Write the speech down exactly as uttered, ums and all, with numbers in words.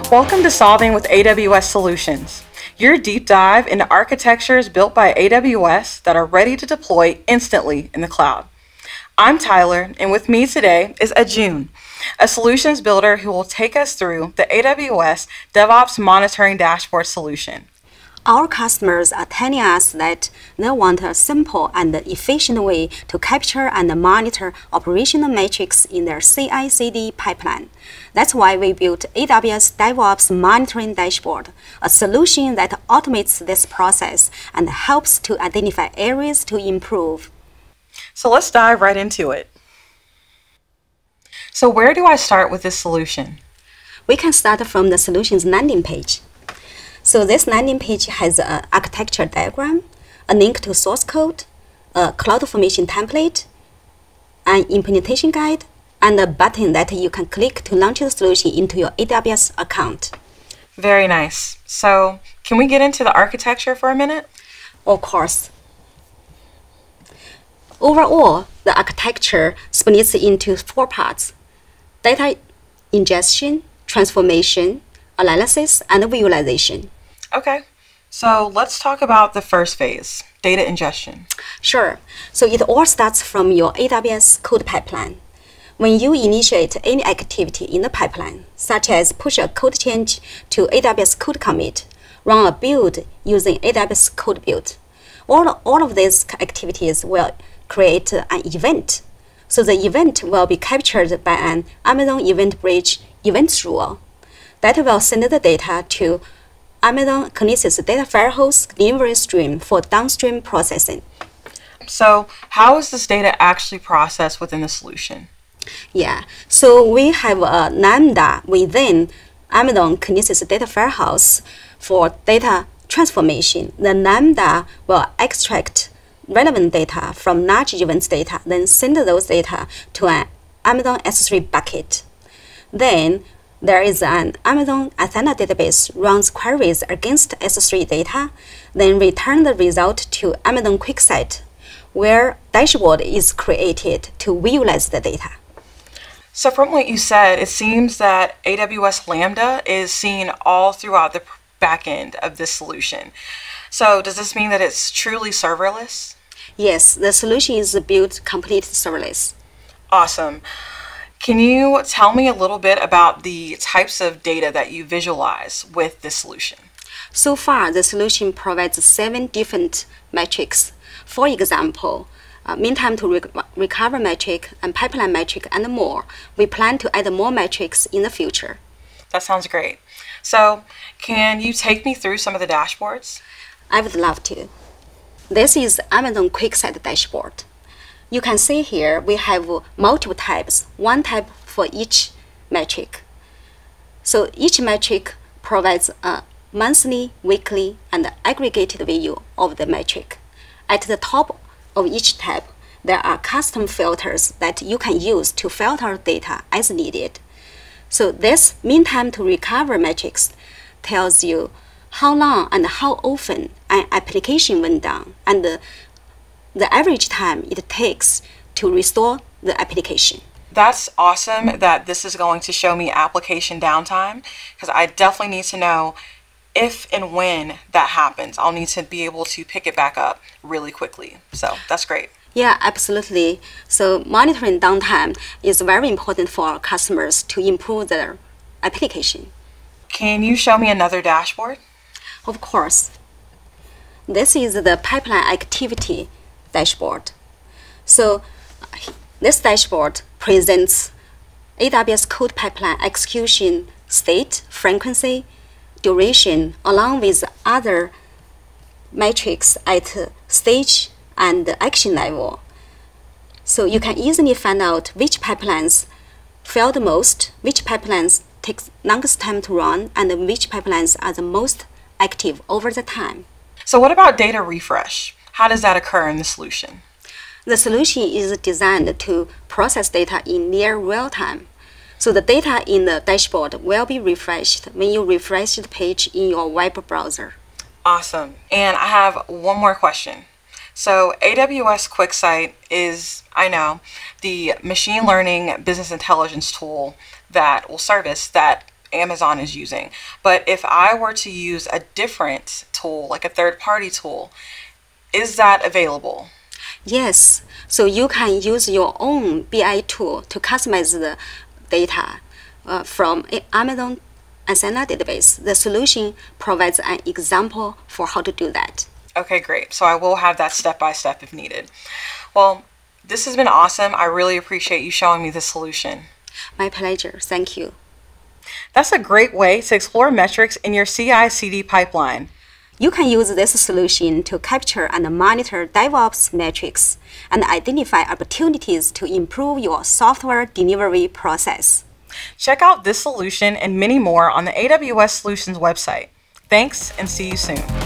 Welcome to Solving with A W S Solutions, your deep dive into architectures built by A W S that are ready to deploy instantly in the cloud. I'm Tyler, and with me today is Ajun, a solutions builder who will take us through the A W S DevOps monitoring dashboard solution. Our customers are telling us that they want a simple and efficient way to capture and monitor operational metrics in their C I C D pipeline. That's why we built A W S DevOps Monitoring Dashboard, a solution that automates this process and helps to identify areas to improve. So let's dive right into it. So where do I start with this solution? We can start from the solution's landing page. So this landing page has an architecture diagram, a link to source code, a CloudFormation template, an implementation guide, and a button that you can click to launch the solution into your A W S account. Very nice. So can we get into the architecture for a minute? Of course. Overall, the architecture splits into four parts: data ingestion, transformation, analysis, and visualization. Okay, so let's talk about the first phase, data ingestion. Sure. So it all starts from your A W S code pipeline. When you initiate any activity in the pipeline, such as push a code change to A W S code commit, run a build using A W S code build, all, all of these activities will create an event. So the event will be captured by an Amazon Event Bridge events rule that will send the data to Amazon Kinesis data firehouse delivery stream for downstream processing. So how is this data actually processed within the solution? Yeah, so we have a Lambda within Amazon Kinesis data firehouse for data transformation. The Lambda will extract relevant data from large events data, then send those data to an Amazon S three bucket. Then there is an Amazon Athena database runs queries against S three data, then return the result to Amazon Quicksite, where dashboard is created to visualize the data. So from what you said, it seems that A W S Lambda is seen all throughout the back end of this solution. So does this mean that it's truly serverless? Yes, the solution is built completely serverless. Awesome. Can you tell me a little bit about the types of data that you visualize with this solution? So far, the solution provides seven different metrics. For example, uh, mean time to rec recover metric and pipeline metric and more. We plan to add more metrics in the future. That sounds great. So can you take me through some of the dashboards? I would love to. This is Amazon Quicksite dashboard. You can see here we have multiple types, one type for each metric. So each metric provides a monthly, weekly, and aggregated view of the metric. At the top of each tab, there are custom filters that you can use to filter data as needed. So this mean time to recover metrics tells you how long and how often an application went down, and the, the average time it takes to restore the application. That's awesome that this is going to show me application downtime, because I definitely need to know if and when that happens. I'll need to be able to pick it back up really quickly. So that's great. Yeah, absolutely. So monitoring downtime is very important for our customers to improve their application. Can you show me another dashboard? Of course. This is the pipeline activity dashboard. So this dashboard presents A W S code pipeline execution state, frequency, duration, along with other metrics at stage and action level. So you can easily find out which pipelines fail the most, which pipelines take longest time to run, and which pipelines are the most active over the time. So what about data refresh? How does that occur in the solution? The solution is designed to process data in near real time. So the data in the dashboard will be refreshed when you refresh the page in your web browser. Awesome. And I have one more question. So A W S Quicksite is, I know, the machine learning business intelligence tool that will service that Amazon is using. But if I were to use a different tool, like a third-party tool, is that available? Yes, so you can use your own B I tool to customize the data uh, from Amazon Asana database. The solution provides an example for how to do that. Okay, great. So I will have that step-by-step if needed. Well, this has been awesome. I really appreciate you showing me this solution. My pleasure. Thank you. That's a great way to explore metrics in your C I C D pipeline. You can use this solution to capture and monitor DevOps metrics and identify opportunities to improve your software delivery process. Check out this solution and many more on the A W S Solutions website. Thanks, and see you soon.